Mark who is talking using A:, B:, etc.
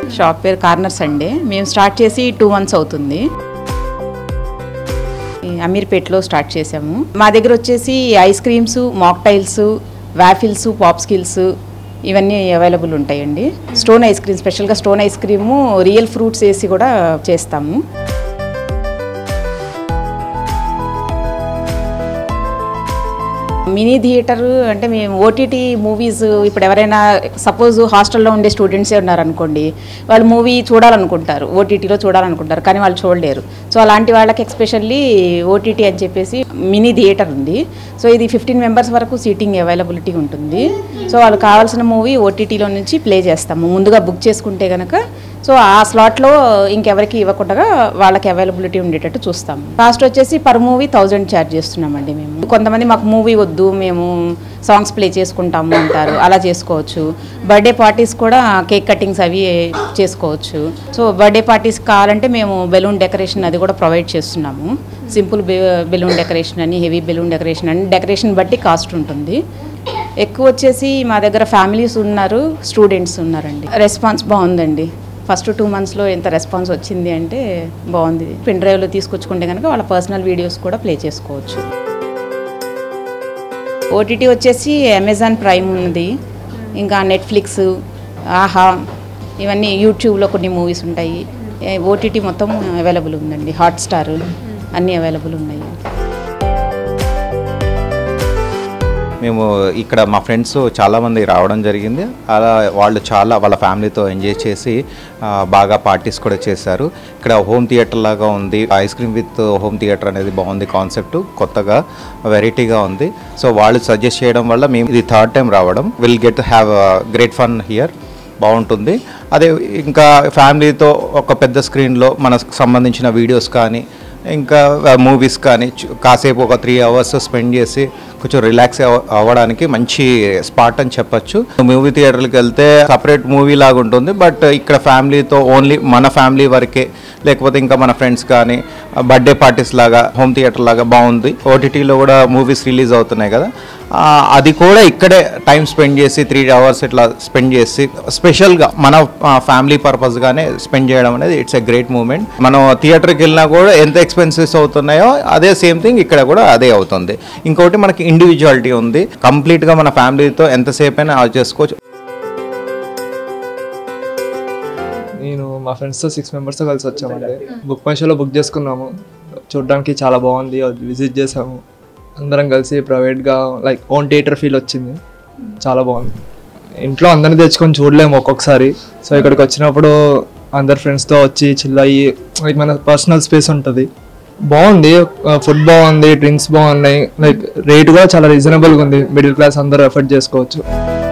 A: Shop పేరు corner Sunday. మేము start చేసి 2 months అవుతుంది. అమీర్పేటలో స్టార్ట్ చేసాము. మా దగ్గర వచ్చేసి ice creams, mocktails, waffles, popsicles ఇవన్నీ అవైలబుల్ ఉంటాయండి. స్టోన్ ఐస్ క్రీమ్, స్పెషల్గా stone ice cream real fruits వేసి కూడా చేస్తాము. మినీ థియేటర్ అంటే మేము ఓటీటీ మూవీస్ ఇప్పుడు ఎవరైనా సపోజ్ హాస్టల్లో ఉండే స్టూడెంట్సే ఉన్నారనుకోండి, వాళ్ళు మూవీ చూడాలనుకుంటారు, ఓటీటీలో చూడాలనుకుంటారు, కానీ వాళ్ళు చూడలేరు. సో అలాంటి వాళ్ళకి ఎస్పెషల్లీ ఓటీటీ అని చెప్పేసి మినీ థియేటర్ ఉంది. సో ఇది 15 members వరకు సీటింగ్ అవైలబిలిటీ ఉంటుంది. సో వాళ్ళు కావాల్సిన మూవీ ఓటీటీలో నుంచి ప్లే చేస్తాము ముందుగా బుక్ చేసుకుంటే కనుక. సో ఆ స్లాట్లో ఇంకెవరికి ఇవ్వకుండా వాళ్ళకి అవైలబిలిటీ ఉండేటట్టు చూస్తాము. కాస్ట్ వచ్చేసి పర్ మూవీ 1000 ఛార్జ్ చేస్తున్నామండి మేము. కొంతమంది మాకు మూవీ వద్దు, మేము సాంగ్స్ ప్లే చేసుకుంటాము అంటారు, అలా చేసుకోవచ్చు. బర్త్డే పార్టీస్ కూడా కేక్ కటింగ్స్ అవి చేసుకోవచ్చు. సో బర్త్డే పార్టీస్ కావాలంటే మేము బెలూన్ డెకరేషన్ అది కూడా ప్రొవైడ్ చేస్తున్నాము. సింపుల్ బెలూన్ డెకరేషన్ అని, హెవీ బెలూన్ డెకరేషన్ అని, డెకరేషన్ బట్టి కాస్ట్ ఉంటుంది. ఎక్కువ వచ్చేసి మా దగ్గర ఫ్యామిలీస్ ఉన్నారు, స్టూడెంట్స్ ఉన్నారండి. రెస్పాన్స్ బాగుందండి. ఫస్ట్ 2 monthsలో ఎంత రెస్పాన్స్ వచ్చింది అంటే బాగుంది. పెన్ డ్రైవ్లో తీసుకొచ్చుకుంటే కనుక వాళ్ళ పర్సనల్ వీడియోస్ కూడా ప్లే చేసుకోవచ్చు. ఓటీటీ వచ్చేసి అమెజాన్ ప్రైమ్ ఉంది, ఇంకా నెట్ఫ్లిక్స్, ఆహా, ఇవన్నీ యూట్యూబ్లో కొన్ని మూవీస్ ఉంటాయి. ఓటీటీ మొత్తం అవైలబుల్ ఉందండి. హాట్స్టార్ అన్నీ అవైలబుల్ ఉన్నాయి.
B: మేము ఇక్కడ మా ఫ్రెండ్స్ చాలామంది రావడం జరిగింది. అలా వాళ్ళు వాళ్ళ ఫ్యామిలీతో ఎంజాయ్ చేసి బాగా పార్టీస్ కూడా చేశారు. ఇక్కడ హోమ్ థియేటర్ లాగా ఉంది. Ice cream with home theatre అనేది బాగుంది కాన్సెప్ట్, కొత్తగా వెరైటీగా ఉంది. సో వాళ్ళు సజెస్ట్ చేయడం వల్ల మేము ఇది 3rd time రావడం. Will get have great fun here. బాగుంటుంది. అదే ఇంకా ఫ్యామిలీతో ఒక పెద్ద స్క్రీన్లో మనకు సంబంధించిన వీడియోస్ కానీ ఇంకా మూవీస్ కానీ కాసేపు ఒక 3 hours స్పెండ్ చేసి కొంచెం రిలాక్స్ అవ్వడానికి మంచి స్పాట్ అని చెప్పచ్చు. మూవీ థియేటర్కి వెళ్తే సపరేట్ మూవీ లాగా ఉంటుంది, బట్ ఇక్కడ ఫ్యామిలీతో ఓన్లీ మన ఫ్యామిలీ వరకే, లేకపోతే ఇంకా మన ఫ్రెండ్స్ కానీ బర్త్డే పార్టీస్ లాగా హోమ్ థియేటర్ లాగా బాగుంది. ఓటీటీలో కూడా మూవీస్ రిలీజ్ అవుతున్నాయి కదా, అది కూడా ఇక్కడే టైం స్పెండ్ చేసి 3 hours ఇట్లా స్పెండ్ చేసి స్పెషల్గా మన ఫ్యామిలీ పర్పస్గానే స్పెండ్ చేయడం అనేది ఇట్స్ ఎ గ్రేట్ మూమెంట్. మనం థియేటర్కి వెళ్ళినా కూడా ఎంత ఎక్స్పెన్సెస్ అవుతున్నాయో అదే సేమ్ థింగ్ ఇక్కడ కూడా అదే అవుతుంది. ఇంకోటి మనకి ఇండివిజువాలిటీ ఉంది. కంప్లీట్గా మన ఫ్యామిలీతో ఎంతసేపు అయినా చేసుకోవచ్చు.
C: నేను మా ఫ్రెండ్స్తో 6 members కలిసి వచ్చామండి. బుక్ మై షోలో బుక్ చేసుకున్నాము. చూడడానికి చాలా బాగుంది, విజిట్ చేసాము. అందరం కలిసి ప్రైవేట్గా లైక్ ఓన్ థియేటర్ ఫీల్ వచ్చింది, చాలా బాగుంది. ఇంట్లో అందరినీ తెచ్చుకొని చూడలేము ఒక్కొక్కసారి. సో ఇక్కడికి వచ్చినప్పుడు అందరు ఫ్రెండ్స్తో వచ్చి చిల్ అయ్యి లైక్ మన పర్సనల్ స్పేస్ ఉంటుంది. బాగుంది, ఫుడ్ బాగుంది, డ్రింక్స్ బాగున్నాయి, లైక్ రేట్ కూడా చాలా రీజనబుల్గా ఉంది. మిడిల్ క్లాస్ అందరూ ఎఫర్ట్ చేసుకోవచ్చు.